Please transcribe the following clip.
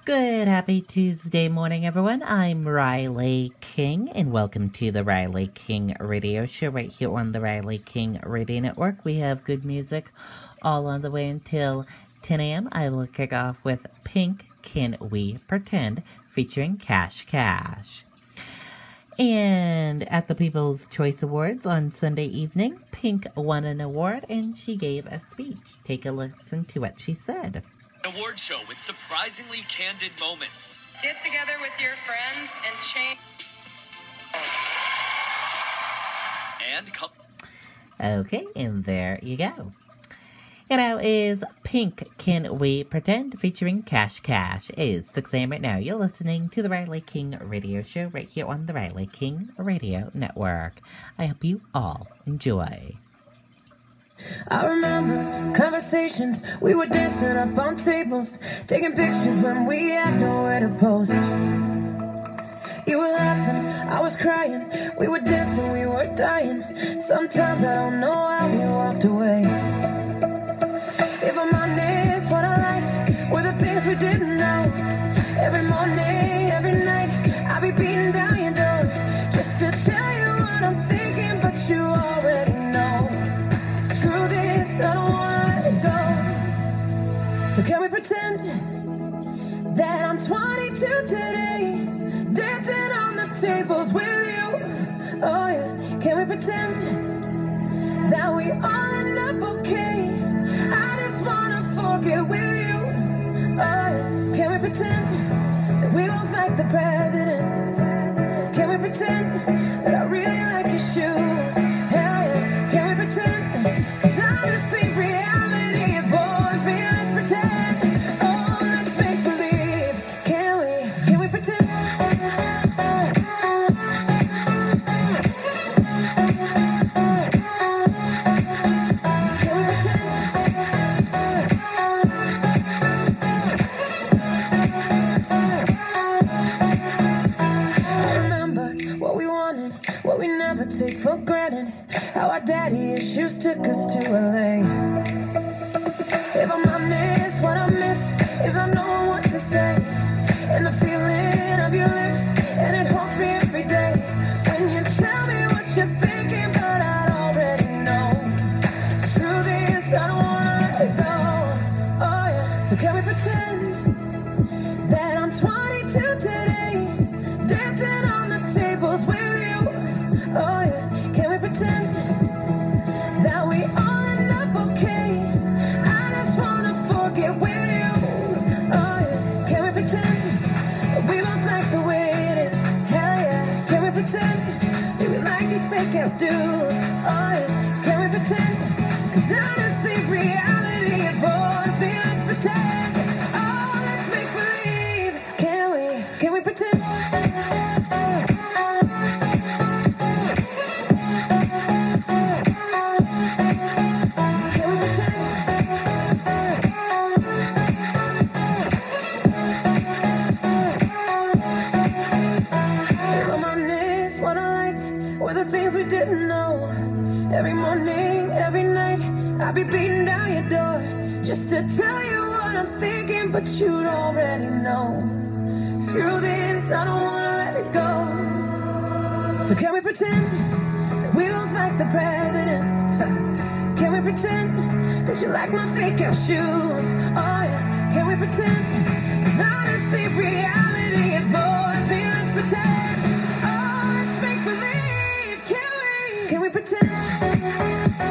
Good happy Tuesday morning, everyone. I'm Riley King, and welcome to the Riley King Radio Show right here on the Riley King Radio Network. We have good music all on the way until 10 a.m. I will kick off with Pink, Can We Pretend, featuring Cash Cash. And at the People's Choice Awards on Sunday evening, Pink won an award and she gave a speech. Take a listen to what she said. Award show with surprisingly candid moments. Get together with your friends and change. Okay, and there you go. It now is Pink, Can We Pretend, featuring Cash Cash. It is 6 a.m. right now. You're listening to the Riley King Radio Show right here on the Riley King Radio Network. I hope you all enjoy. I remember conversations, we were dancing up on tables, taking pictures when we had nowhere to post. You were laughing, I was crying, we were dancing, we were dying. Sometimes I don't know how we walked away. If I'm honest, what I liked were the things we didn't know. Every morning, every night, I'll be beating down your door just to tell you what I'm thinking, but you already know. Screw this, I don't wanna let it go. So can we pretend that I'm 22 today, dancing on the tables with you? Oh yeah, can we pretend that we all end up okay? I just wanna forget with you. Oh yeah, can we pretend that we both like the president? Can we pretend that I really like your shoes? Hell yeah, can we pretend? Cause I just think reality it bores me. Let's pretend, oh let's make believe. Can we pretend? Take for granted how our daddy issues took us to LA. If I'm honest, what I miss is I know what to say, and the feeling of your lips, and it haunts me every day. When you tell me what you're thinking, but I already know. Screw this, I don't wanna let it go. Oh yeah, so can we pretend that I'm 22 today, dancing on the tables with you? Oh yeah, can we pretend that we all end up okay? I just wanna forget with you. Oh yeah, can we pretend that we both like the way it is? Hell yeah, can we pretend that we like these fake out dudes? Oh yeah, can we pretend? Cause I just think reality it bores me. Let's pretend, oh let's make believe. Can we pretend? Things we didn't know. Every morning, every night, I'll be beating down your door just to tell you what I'm thinking, but you'd already know. Screw this, I don't wanna let it go. So can we pretend that we both like the president? Can we pretend that you like my fake out shoes? Oh yeah, can we pretend? Cause honestly, reality it bores me. Let's pretend, oh let's make believe. Can we pretend?